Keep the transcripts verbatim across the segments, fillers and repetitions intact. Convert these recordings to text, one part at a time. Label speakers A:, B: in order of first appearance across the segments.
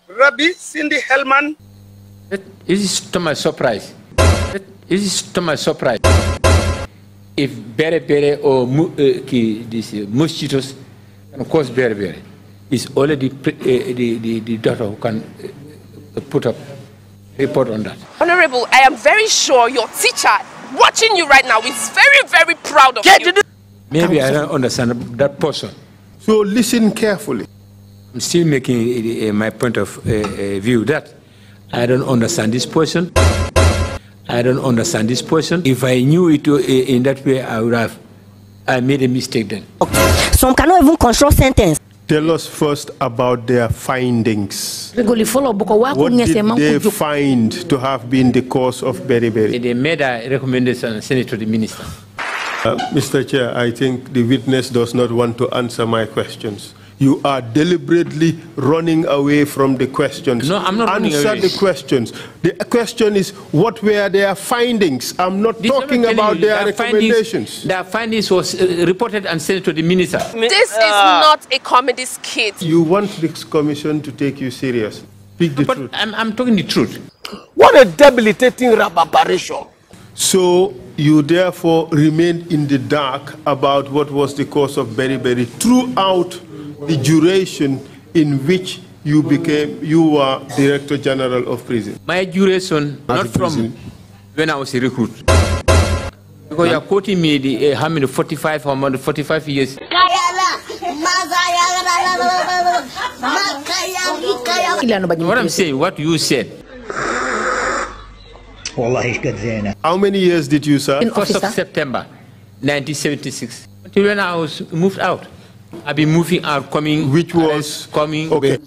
A: Rabbi Cindy Hellman.
B: It is to my surprise. It is to my surprise. If Bere Bere or uh, this uh, mosquitoes, and of course Bere Bere, is already uh, the, the, the daughter who can uh, put up report on that.
C: Honorable, I am very sure your teacher watching you right now is very, very proud of
D: Get
C: you.
B: Maybe I don't understand that person.
E: So listen carefully.
B: I'm still making uh, my point of uh, uh, view that I don't understand this person. I don't understand this person. If I knew it uh, in that way, I would have I made a mistake then.
D: Some cannot even control sentence.
E: Tell us first about their findings. What did they find to have been the cause of Bere Bere?
B: They made a recommendation and sent it to the minister.
E: Uh, Mister Chair, I think the witness does not want to answer my questions. You are deliberately running away from the questions.
B: No, I'm not running away.
E: Answer the questions. The question is, what were their findings? I'm not
B: This
E: talking about
B: you,
E: their,
B: their
E: recommendations.
B: Findings, their findings was uh, reported and sent to the minister.
C: This is not a comedy skit.
E: You want this commission to take you serious. Speak the
B: but
E: truth.
B: I'm, I'm talking the truth.
A: What a debilitating rababaration.
E: So you therefore remained in the dark about what was the cause of Bere Bere throughout the duration in which you became, you were Director General of Prison.
B: My duration, not from
E: prison.
B: when I was a recruit. Because you're quoting me the, uh, how many, forty-five, how many, forty-five years.
F: What
B: I'm saying, what you said.
E: How many years did you serve?
B: first of September nineteen seventy-six. Until when I was moved out. I've been moving out, coming.
E: Which was
B: coming.
E: Okay.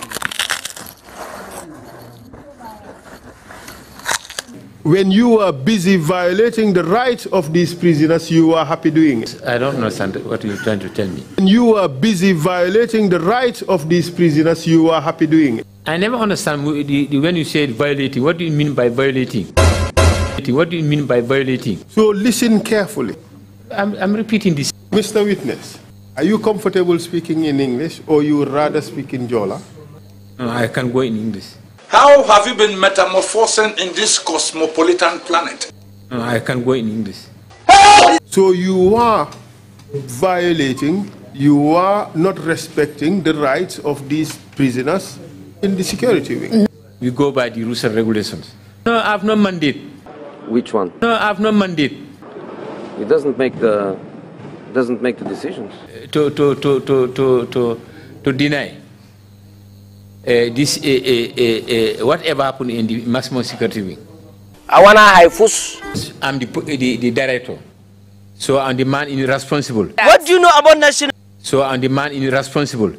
E: When you were busy violating the rights of these prisoners, you were happy doing it.
B: I don't understand what you're trying to tell me.
E: When you were busy violating the rights of these prisoners, you were happy doing it.
B: I never understand the, the, when you say violating. What do you mean by violating? What do you mean by violating?
E: So listen carefully.
B: I'm, I'm repeating this.
E: Mister Witness, are you comfortable speaking in English or you would rather speak in Jola?
B: No, I can go in English.
A: How have you been metamorphosing in this cosmopolitan planet?
B: No, I can go in English.
E: So you are violating, you are not respecting the rights of these prisoners in the security wing.
B: We go by the rules and regulations. No, I have no mandate.
G: Which one?
B: No, I have no mandate.
G: It doesn't make the doesn't make the decisions.
B: To to to to to to, to deny uh, this uh, uh, uh, whatever happened in the maximum security wing.
A: I wanna haifus.
B: I'm the, the the director, so I'm the man in responsible.
D: What do you know about national?
B: So I'm the man in responsible.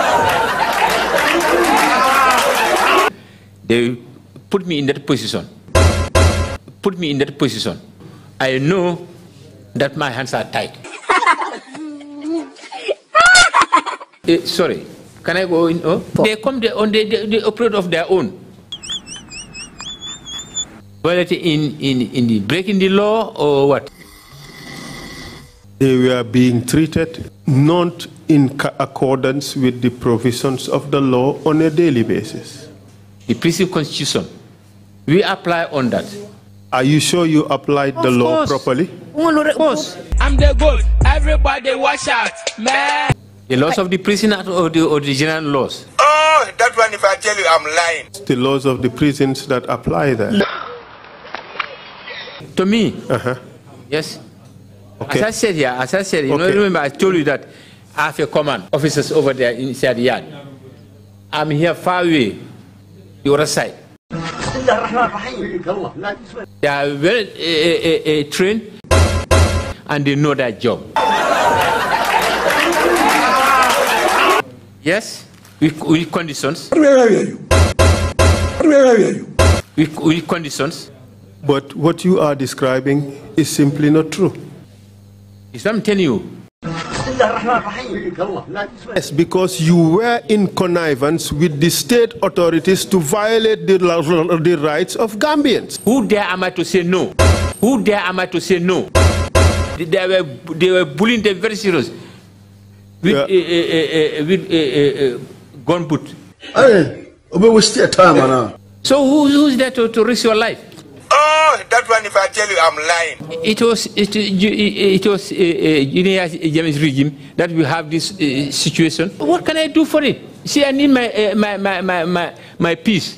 B: They put me in that position. Put me in that position. I know that my hands are tied. uh, sorry, can I go in? Oh? They come there on the, the, the operate of their own. Violating in, in, in the breaking the law or what?
E: They were being treated not in accordance with the provisions of the law on a daily basis.
B: The prison constitution, we apply on that.
E: Are you sure you applied the
B: of
E: law
B: course.
E: properly?
B: Of course.
H: I'm the good. Everybody watch out, man.
B: The laws of the prison or the, or the general laws?
A: Oh, that one if I tell you I'm lying.
E: The laws of the prisons that apply there.
B: To me?
E: Uh-huh.
B: Yes.
E: Okay.
B: As I said here, as I said, you
E: okay.
B: know, remember I told you that I have a command, officers over there inside the yard. I'm here far away, the other side. They are well uh, uh, uh, trained and they know their job. Yes, with, with conditions.
A: Where are you? Where are you?
B: With, with conditions.
E: But what you are describing is simply not true.
B: It's what I'm telling you.
E: Yes, because you were in connivance with the state authorities to violate the, the rights of Gambians.
B: Who dare am I to say no? Who dare am I to say no? They were, they were bullying them very serious. With,
E: Yeah.
B: uh, uh, uh, with uh, uh, gun boot. So who, who's there to, to risk your life?
A: Oh, that one, if I tell you, I'm lying.
B: It was it, it was uh, uh, James regime that we have this uh, situation. What can I do for it? See, I need my uh, my, my my my my peace.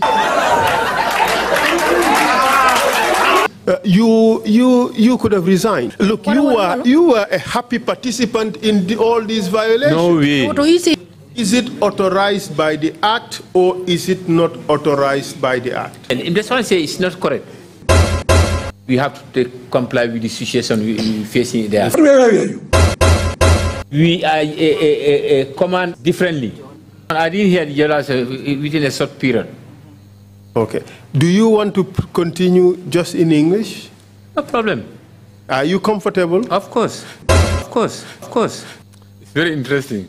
E: Uh, you you you could have resigned. Look,
B: What,
E: you
B: what,
E: were
B: what?
E: you were a happy participant in the, all these violations.
B: No way.
D: What is it?
E: Is it authorized by the act or is it not authorized by the act?
B: And that's why I say it's not correct. We have to take, comply with the situation we, we facing there. We are a, a, a command differently. I didn't hear the general within a short period.
E: Okay. Do you want to p- continue just in English?
B: No problem.
E: Are you comfortable?
B: Of course. Of course. Of course. It's very interesting.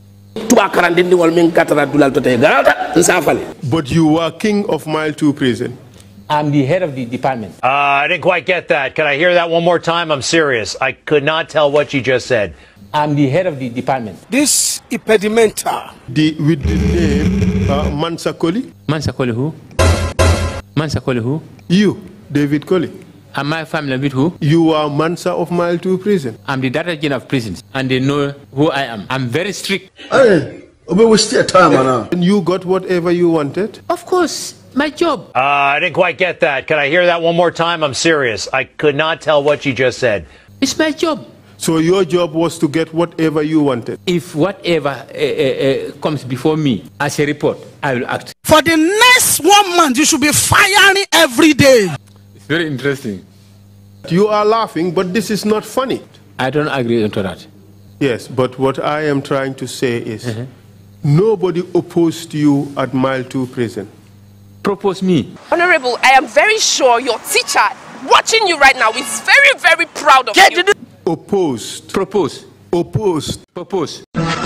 E: But you were king of Mile two prison.
B: I'm the head of the department.
F: Uh, I didn't quite get that. Can I hear that one more time? I'm serious. I could not tell what you just said.
B: I'm the head of the department.
I: This impedimenta.
E: The, with the name uh, Mansa Koli?
B: Mansa Koli who? Mansa Koli who?
E: You, David Koli.
B: Am I family with who?
E: You are Mansa of Mile two prison.
B: I'm the director general of prisons, and they know who I am. I'm very strict.
E: And you got whatever you wanted?
B: Of course, my job.
F: Uh, I didn't quite get that. Can I hear that one more time? I'm serious. I could not tell what you just said.
B: It's my job.
E: So your job was to get whatever you wanted?
B: If whatever uh, uh, uh, comes before me as a report, I will act.
I: For the next one month, you should be firing every day.
B: It's very interesting.
E: You are laughing, but this is not funny.
B: I don't agree to that.
E: Yes, but what I am trying to say is
B: Uh-huh.
E: nobody opposed you at Mile two prison.
B: Propose me.
C: Honorable, I am very sure your teacher watching you right now is very, very proud of
D: Get
C: you.
D: to the
E: Opposed.
B: Propose.
E: Opposed.
B: Propose.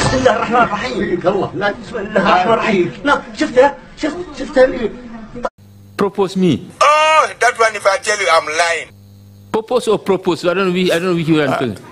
B: Propose me.
A: Oh, that one, if I tell you, I'm lying.
B: Propose or propose. I don't know. which- I don't know which you are doing.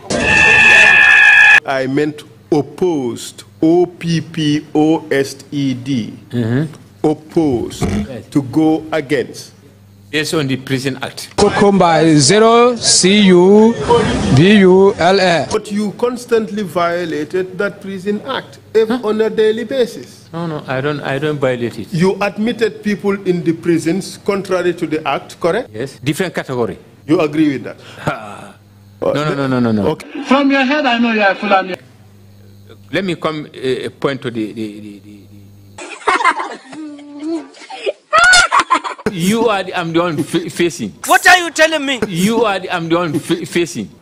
E: I meant opposed. O P P O S E D. Opposed. To go against.
B: Based on the Prison Act.
H: Cucumber zero C U B U L A.
E: But you constantly violated that prison act ev- on a daily basis.
B: No, no, I don't. I don't violate it.
E: You admitted people in the prisons contrary to the act, correct?
B: Yes. Different category.
E: You agree with that?
B: No, no, no, no, no, no.
E: Okay.
H: From your head, I know you are Fulani.
B: Let me come uh, point to the the, the, the, the You are the, I'm the one fa- facing.
D: What are you telling me?
B: You are the, I'm the one fa- facing.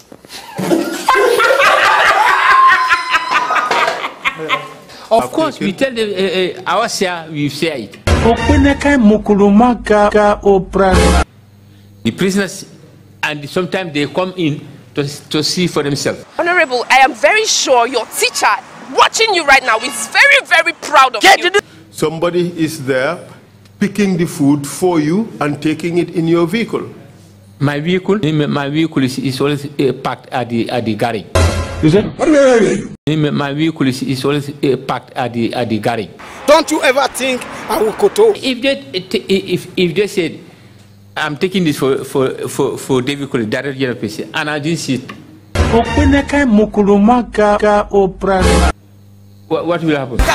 B: Of course, we tell the, uh, uh, our share, we share it. The prisoners, and sometimes they come in to, to see for themselves.
C: Honorable, I am very sure your teacher watching you right now is very, very proud of
D: Get
C: you.
D: to the
E: Somebody is there picking the food for you and taking it in your vehicle.
B: My vehicle, my vehicle is, is always uh, parked at the at the garage.
H: You said?
B: My vehicle is, is always uh, parked at the at the garage.
I: Don't you ever think I will koto?
B: If they if if they said, I'm taking this for for for for David Koli, director general P C, and I didn't see it, what, what will happen?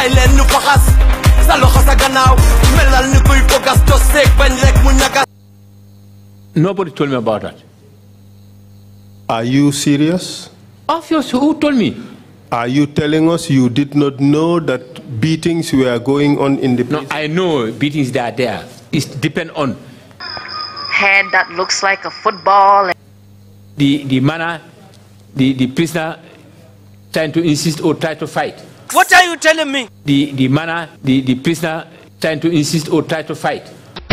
B: Nobody told me about that.
E: Are you serious?
B: Obviously, who told me?
E: Are you telling us you did not know that beatings were going on in the
B: No,
E: prison?
B: I know beatings that are there. It depends on
J: Head that looks like a football.
B: the the manner the the prisoner trying to insist or try to fight.
D: What are you telling me?
B: The the manner the the prisoner trying to insist or try to fight.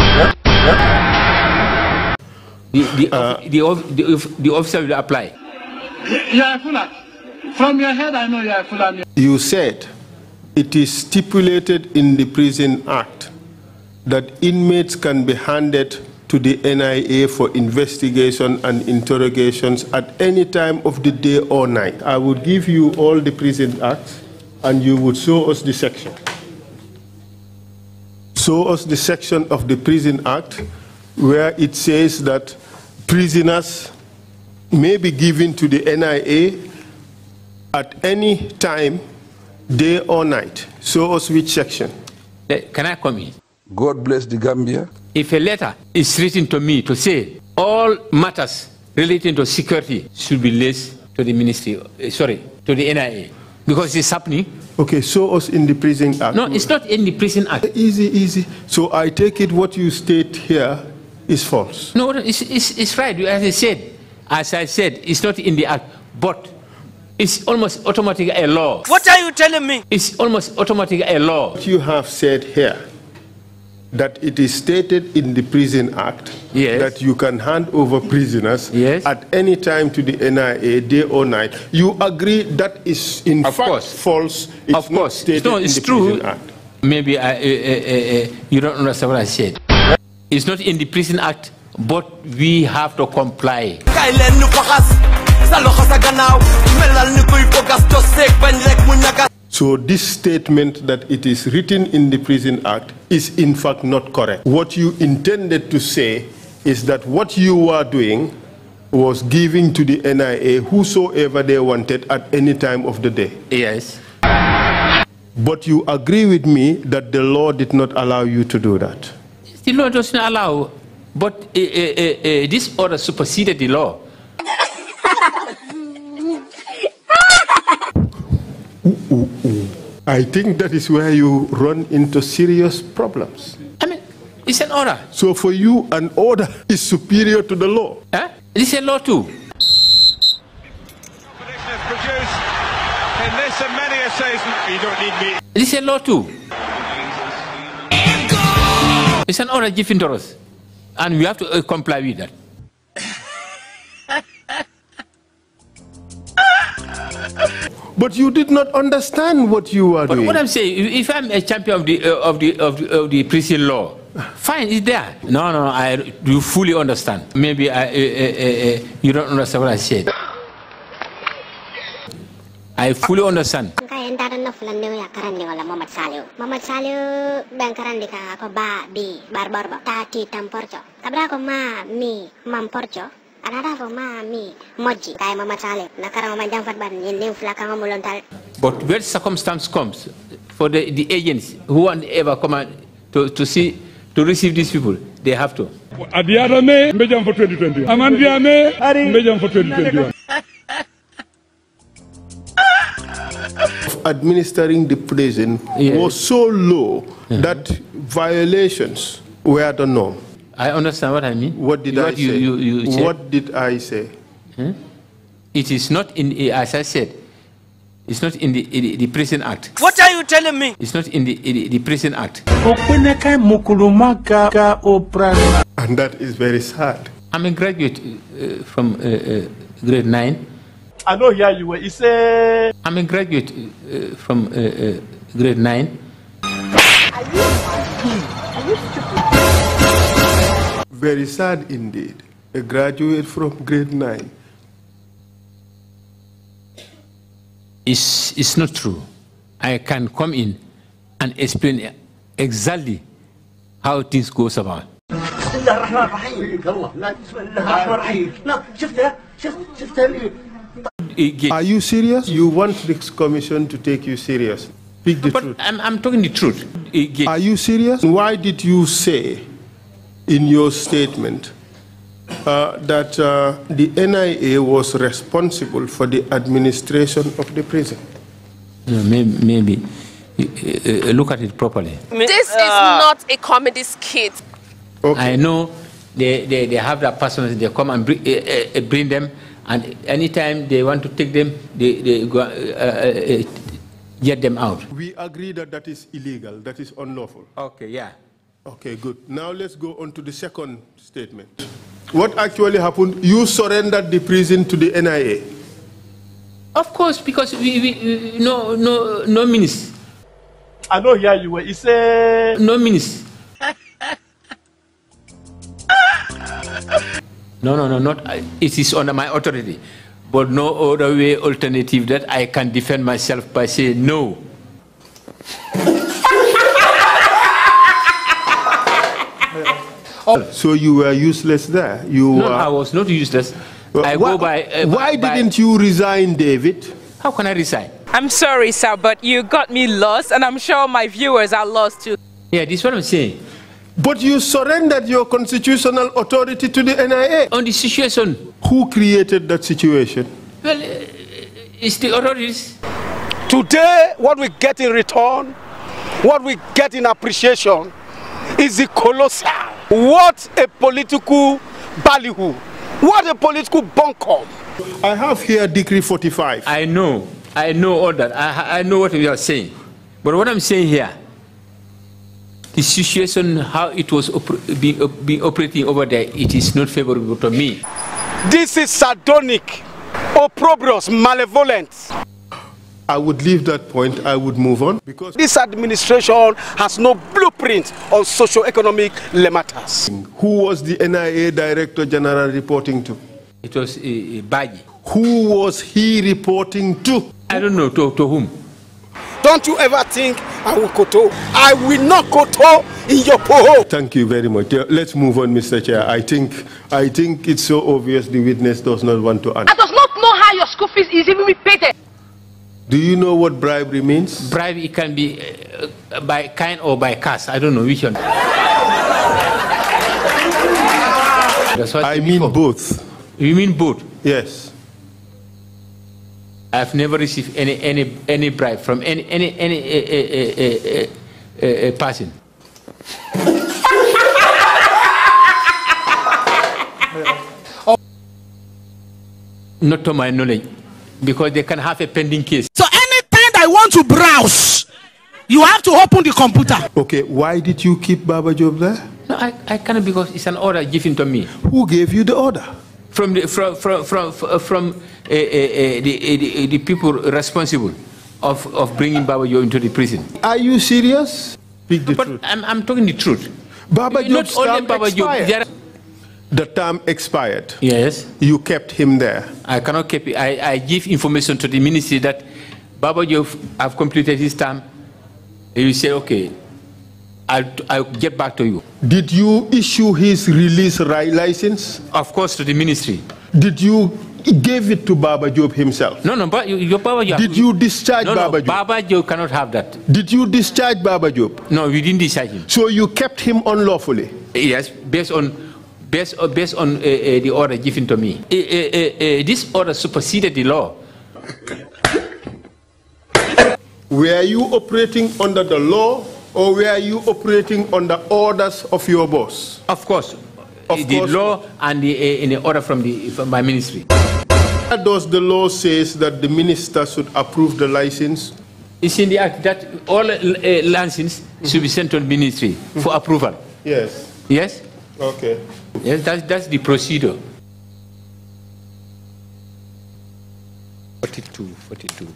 B: The the,
E: Uh,
B: the, of- the, of- the officer will apply.
H: You are Fulani. From your head, I know you are Fulani.
E: You said it is stipulated in the Prison Act that inmates can be handed to the N I A for investigation and interrogations at any time of the day or night. I would give you all the Prison Acts and you would show us the section. show us the section of the Prison Act where it says that prisoners may be given to the N I A at any time, day or night. Show us which section.
B: Can I come in?
K: God bless the Gambia.
B: If a letter is written to me to say all matters relating to security should be placed to the ministry, uh, sorry, to the N I A, because it's happening.
E: Okay, show us in the Prison Act.
B: No, it's not in the Prison Act.
E: Easy, easy. So I take it what you state here is false.
B: No, it's, it's, it's right. As I said, as I said, it's not in the Act, but it's almost automatic a law.
D: What are you telling me?
B: It's almost automatic a law.
E: What you have said here, that it is stated in the Prison Act,
B: yes,
E: that you can hand over prisoners,
B: yes,
E: at any time to the N I A, day or night. You agree that is in
B: of
E: fact
B: course.
E: false? It's
B: of
E: not
B: course.
E: stated
B: No, it's
E: in the
B: true.
E: Prison Act.
B: Maybe I, uh, uh, uh, you don't understand what I said. It's not in the Prison Act, but we have to comply.
E: So this statement that it is written in the Prison Act is in fact not correct. What you intended to say is that what you were doing was giving to the N I A whosoever they wanted at any time of the day.
B: Yes.
E: But you agree with me that the law did not allow you to do that.
B: The law does not allow, but uh, uh, uh, this order superseded the law.
E: Ooh, ooh, ooh. I think that is where you run into serious problems.
B: I mean, it's an order.
E: So for you, an order is superior to the law?
B: Huh? It's a law too. It's a law too. It's an order given to us, and we have to uh, comply with that.
E: But you did not understand what you were
B: but
E: doing.
B: What I'm saying, if I'm a champion of the uh, of the of the, of the prison law, fine, it's there. No, no, I do fully understand. Maybe I, uh, uh, uh, you don't understand what I said. I fully understand.
L: Kaya ndaran na fulan niyo ya karan niyo wala Muhammad Saliu. Muhammad Saliu bang karan di ka ako ba bi barbar ba tati tamporcho. Kabra ko ma mi mamporcho. Anara ko ma mi moji kaya Muhammad Saliu. Nakara Muhammad Jamfat ban yindim flaka ngomulon tal.
B: But when circumstance comes for the the agents who want ever come out to to see to receive these people, they have to.
M: Adiarame mbejam for twenty twenty. Amandiame mbejam for twenty twenty-one.
E: Administering the prison yes. was so low yeah. that violations were the norm.
B: I understand what I mean.
E: What did what I
B: you,
E: say?
B: You, you, you
E: what did I say?
B: Hmm? It is not in, as I said, it's not in the, in the Prison Act.
D: What are you telling me?
B: It's not in the, in the Prison Act.
E: And that is very sad.
B: I'm a graduate uh, from uh, uh, grade nine.
N: I know here you were. It's a...
B: I'm a graduate uh, from uh, uh, grade nine.
E: Very sad indeed. A graduate from grade nine.
B: It's, it's not true. I can come in and explain exactly how things goes about.
E: Are you serious? You want this commission to take you serious? Speak the
B: but
E: truth.
B: I'm, I'm talking the truth.
E: Are you serious? Why did you say in your statement uh, that uh, the N I A was responsible for the administration of the prison?
B: No, maybe, maybe. Uh, look at it properly.
C: This is not a comedy skit.
B: Okay. I know they, they, they have that person, they come and bring, uh, uh, bring them, and anytime they want to take them, they, they go, uh, uh, get them out.
E: We agree that that is illegal, that is unlawful.
B: Okay, yeah.
E: Okay, good. Now let's go on to the second statement. What actually happened? You surrendered the prison to the N I A.
B: Of course, because we, we, we no, no, no means.
N: I know here you were. It's a...
B: No means. No, no, no, not. It is under my authority, but no other way alternative that I can defend myself by saying no.
E: So you were useless there. You
B: no,
E: were...
B: I was not useless.
E: Well,
B: I
E: why,
B: go by. Uh,
E: why
B: by,
E: didn't you resign, David?
B: How can I resign?
O: I'm sorry, sir, but you got me lost, and I'm sure my viewers are lost too.
B: Yeah, this is what I'm saying.
E: But you surrendered your constitutional authority to the N I A.
B: On the situation.
E: Who created that situation?
B: Well, uh, it's the authorities.
P: Today, what we get in return, what we get in appreciation, is the colossal. What a political ballyhoo. What a political bunkum.
E: I have here Decree forty-five.
B: I know. I know all that. I, I know what you are saying. But what I'm saying here, the situation, how it was oper being, uh, being operating over there, it is not favorable to me.
P: This is sardonic, opprobrious, malevolent.
E: I would leave that point. I would move on. Because
P: this administration has no blueprint on socio-economic matters.
E: Who was the N I A Director General reporting to?
B: It was uh, Baji.
E: Who was he reporting to?
B: I don't know. To, to whom?
P: Don't you ever think I will koto? I will not koto in your poho.
E: Thank you very much. Let's move on, Mister Chair. I think, I think it's so obvious the witness does not want to answer.
C: I does not know how your school fees is even repaid.
E: Do you know what bribery means?
B: Bribe, it can be uh, by kind or by cash. I don't know which one. That's what
E: I mean both.
B: You mean both?
E: Yes.
B: I've never received any any any bribe from any any any uh, uh, uh, uh, uh, person. Not to my knowledge, because they can have a pending case.
I: So anytime I want to browse, you have to open the computer.
E: Okay, why did you keep Baba Job there?
B: No, I, I cannot, because it's an order given to me.
E: Who gave you the order?
B: From the from from from from uh, uh, uh, the, the the people responsible of of bringing Baba Job into the prison.
E: Are you serious? Speak the
B: but
E: truth.
B: I'm I'm talking the truth.
E: Baba Job's
B: Not only
E: term
B: Baba Job.
E: expired. The term expired.
B: Yes.
E: You kept him there.
B: I cannot keep it. I I give information to the ministry that Baba Job have completed his term. You say okay. I'll, I'll get back to you.
E: Did you issue his release license?
B: Of course, to the ministry.
E: Did you give it to Baba Job himself?
B: No, no, but your Baba Job.
E: Did you discharge
B: no,
E: Baba
B: no,
E: Job?
B: Baba Job cannot have that.
E: Did you discharge Baba Job?
B: No, we didn't discharge him.
E: So you kept him unlawfully?
B: Yes, based on based, based on uh, uh, the order given to me. Uh, uh, uh, this order superseded the law.
E: Were you operating under the law, or were you operating under orders of your boss?
B: Of course.
E: Of
B: the
E: course.
B: law and the, uh, in the order from, the, from my ministry.
E: Does the law says that the minister should approve the license?
B: It's in the act that all uh, licenses mm-hmm. should be sent to the ministry mm-hmm. for approval.
E: Yes.
B: Yes?
E: Okay.
B: Yes, that's, that's the procedure. forty-two, forty-two.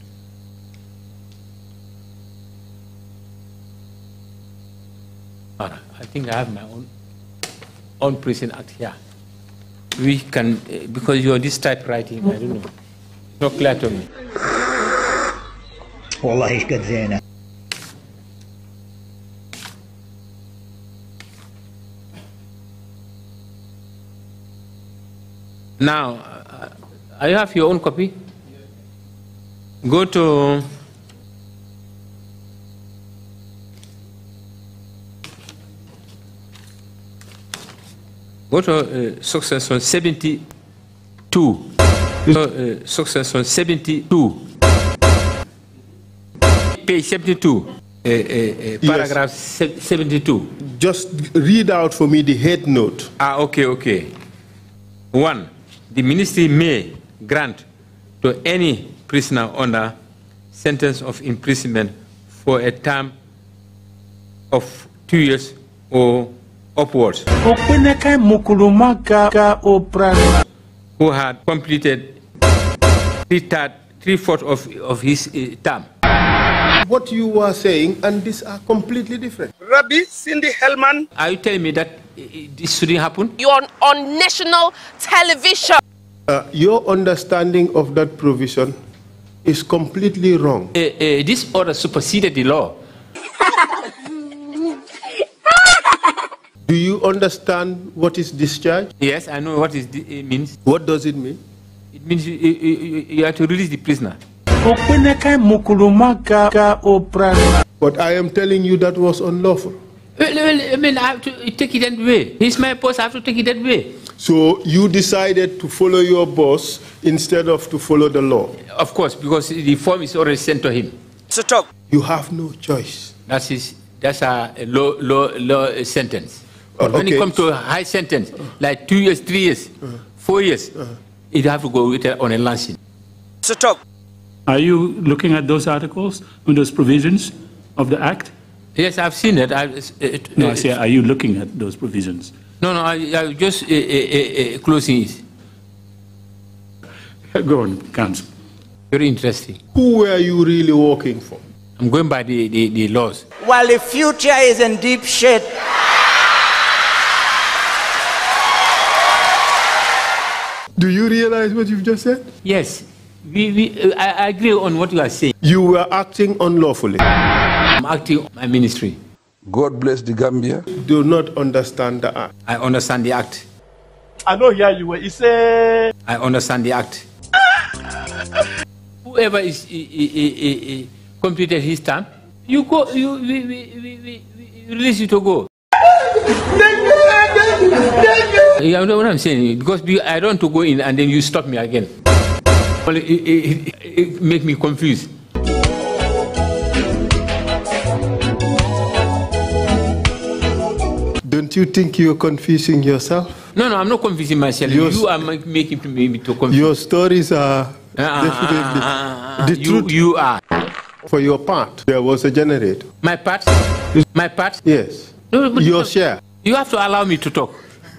B: I think I have my own own prison act here. We can, uh, because you're this typewriting, I don't know. It's not clear to me.
Q: والله قد زينة.
B: Now, uh, I have your own copy. Go to Go to uh, section seventy-two. So, uh, section seventy-two. Page seventy-two. Uh, uh, uh, paragraph yes. seventy-two.
E: Just read out for me the head note.
B: Ah, okay, okay. One, the ministry may grant to any prisoner under sentence of imprisonment for a term of two years or upwards, who had completed three-thirds, three-fourths of, of his uh, term.
E: What you were saying and these are completely different.
P: Rabbi Cindy Hellman.
B: Are you telling me that uh, this shouldn't happen?
C: You're on, on national television.
E: Uh, your understanding of that provision is completely wrong.
B: Uh, uh, this order superseded the law.
E: Do you understand what is discharge?
B: Yes, I know what is it means.
E: What does it mean?
B: It means you, you, you have to release the prisoner.
E: But I am telling you that was unlawful.
B: Well, well, I mean, I have to take it that way. He's my boss, I have to take it that way.
E: So you decided to follow your boss instead of to follow the law?
B: Of course, because the form is already sent to him.
P: So talk.
E: You have no choice.
B: That's his, that's a low, low, low sentence. But
E: Uh,
B: when
E: okay.
B: it comes to a high sentence, like two years, three years,
E: Uh,
B: four years,
E: uh.
B: you have to go with it on a lancing.
P: So talk.
M: Are you looking at those articles, those provisions of the Act?
B: Yes, I've seen it. I, it
M: No, I say, are you looking at those provisions?
B: No, no, I, I just uh, uh, uh, closing it.
M: Go on, counsel.
B: Very interesting.
E: Who were you really working for?
B: I'm going by the, the, the laws.
D: While the future is in deep shit.
E: Do you realize what you've just said?
B: Yes. We, we, uh, I, I agree on what you are saying.
E: You were acting unlawfully.
B: I'm acting on my ministry.
K: God bless the Gambia.
E: Do not understand the act.
B: I understand the act.
N: I know here you were. He said,
B: I understand the act. Whoever is uh, uh, uh, uh, completed his term, you go, you, we, we, we, we, we release you to go. You know what I'm saying? Because I don't want to go in and then you stop me again. It, it, it, it make me confused.
E: Don't you think you're confusing yourself?
B: No, no, I'm not confusing myself.
E: Your,
B: you are making me to confuse.
E: Your stories are
B: uh,
E: definitely
B: uh, uh, uh,
E: the
B: you,
E: truth.
B: You are.
E: For your part, there was a generator.
B: My part? My part?
E: Yes.
B: No, but
E: your
B: no,
E: share.
B: You have to allow me to talk.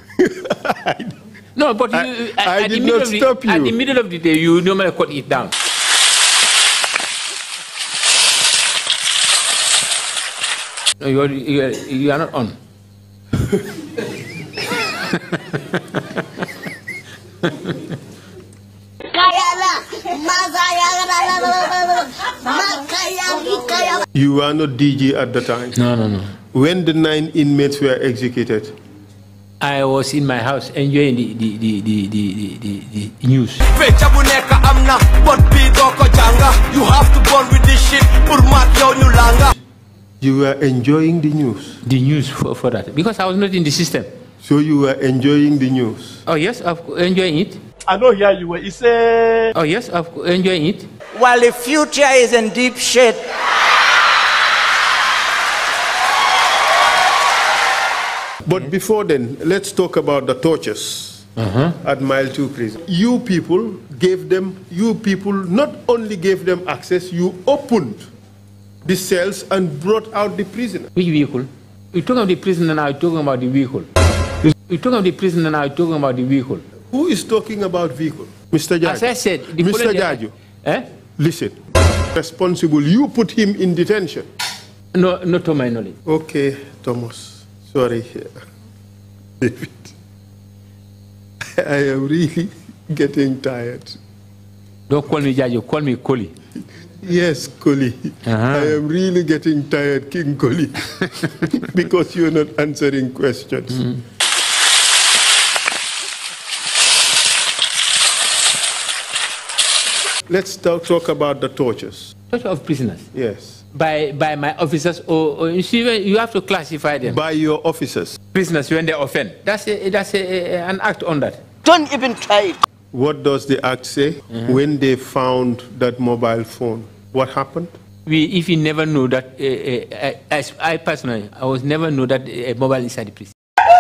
B: No, but
E: I,
B: you,
E: I
B: at
E: did
B: the
E: not
B: of the,
E: stop you.
B: At the middle of the day, you normally cut it down. No, you are, you are, you are not on.
E: You were not D G at the time?
B: No, no, no.
E: When the nine inmates were executed?
B: I was in my house enjoying the, the, the, the, the, the, the news.
D: You have to burn with this shit.
E: You were enjoying the news?
B: The news for, for that. Because I was not in the system.
E: So you were enjoying the news?
B: Oh, yes, I'm enjoying it.
N: I know here you were. He said,
B: oh, yes, I'm enjoying it.
D: While the future is in deep shit.
E: But before then, let's talk about the tortures
B: uh-huh.
E: at Mile two prison. You people gave them, you people not only gave them access, you opened the cells and brought out the prisoner.
B: Which vehicle? We're talking about the prisoner now, we're talking about the vehicle. We're talking about the prisoner now, we're talking about the vehicle.
E: Who is talking about vehicle? Mister Jaju.
B: As I said, the
E: Mister Jaju.
B: Eh?
E: Listen, responsible, you put him in detention.
B: No, not to my knowledge.
E: Okay, Thomas. Sorry, David. I am really getting tired.
B: Don't call me Jaju, call me Koli.
E: Yes, Koli. Uh-huh. I am really getting tired, King Koli, because you're not answering questions. Mm-hmm. Let's talk, talk about the tortures.
B: Torture of prisoners?
E: Yes.
B: By, by my officers, or, or you see, you have to classify them.
E: By your officers?
B: Prisoners when they offend. That's, a, that's a, an act on that.
D: Don't even try it.
E: What does the act say? Mm-hmm. When they found that mobile phone, what happened?
B: We, if you never know that, uh, uh, as I personally, I was never know that a mobile inside the prison.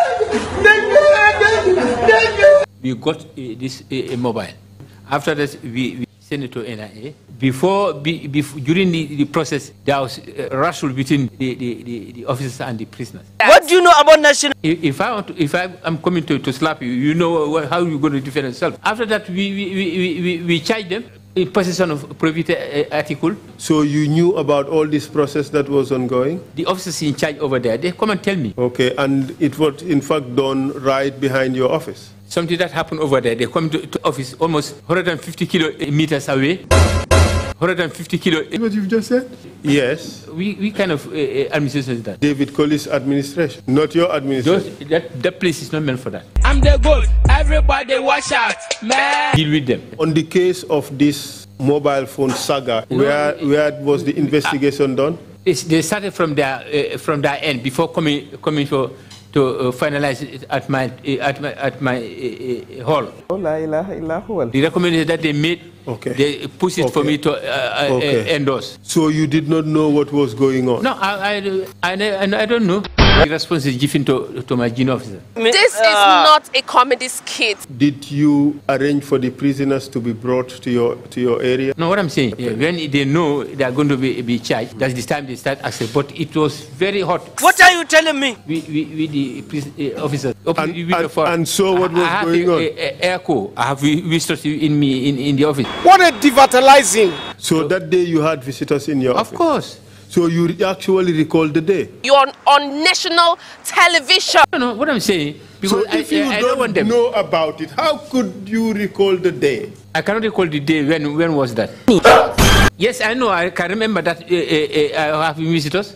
B: We got uh, this uh, mobile. After that, we, we sent it to N I A. Before, be, before during the, the process, there was a wrestle between the, the, the, the officers and the prisoners.
D: What do you know about national?
B: If, if I want to, if I am coming to, to slap you, you know what, how you're going to defend yourself. After that, we we, we, we, we charge them in possession of prohibited article.
E: So you knew about all this process that was ongoing?
B: The officers in charge over there, they come and tell me.
E: Okay, and it was in fact done right behind your office?
B: Something that happened over there, they come to, to office almost one hundred fifty kilometers away. one hundred fifty kilo.
E: What you've just said? Yes.
B: We, we kind of uh, administration is that?
E: David Colley's administration, not your administration.
B: Those, that, that place is not meant for that.
I: I'm the goal. Everybody watch out, man.
B: Deal with them.
E: On the case of this mobile phone saga, no, where, where was the investigation uh, done?
B: It's, they started from their, uh, from their end before coming, coming for, to uh, finalize it at my, uh, at my, at my uh, uh, hall. The recommendation that they made, okay. they pushed it okay. for me to uh, okay. uh, endorse.
E: So you did not know what was going on?
B: No, I, I, I, I don't know. The response is given to, to my junior officer.
C: This is not a comedy skit.
E: Did you arrange for the prisoners to be brought to your to your area?
B: No, what I'm saying, okay. yeah, when they know they are going to be, be charged, that's the time they start asking. But it was very hot.
D: What are you telling me?
B: We, we, we the prison, uh, officers.
E: And, and, and so what was
B: I
E: going
B: have
E: on?
B: A, a, echo. I have visitors in me in, in the office.
P: What a devitalizing.
E: So, so that day you had visitors in your
B: of
E: office?
B: Of course.
E: So you actually recall the day?
C: You're on, on national television.
B: I don't know what I'm saying.
E: Because so if I, you I, I don't, don't know about it, how could you recall the day?
B: I cannot recall the day. When when was that? Yes, I know. I can remember that uh, uh, uh, I have visitors.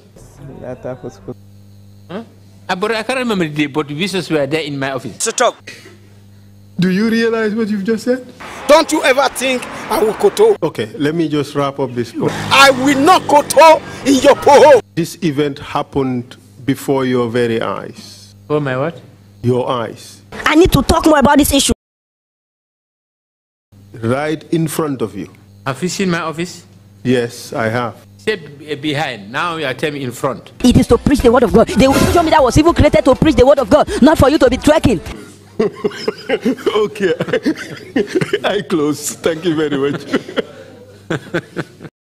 B: Huh? Uh, but I can't remember the day, but the visitors were there in my office.
D: Stop.
E: Do you realize what you've just said?
P: Don't you ever think I will koto?
E: Okay, let me just wrap up this point.
P: I will not koto in your poho.
E: This event happened before your very eyes.
B: Oh, my what?
E: Your eyes.
Q: I need to talk more about this issue.
E: Right in front of you.
B: Have you seen my office?
E: Yes, I have.
B: Say behind. Now you are telling me in front.
Q: It is to preach the word of God. The social media was even created to preach the word of God, not for you to be twerking.
E: Okay. I close. Thank you very much.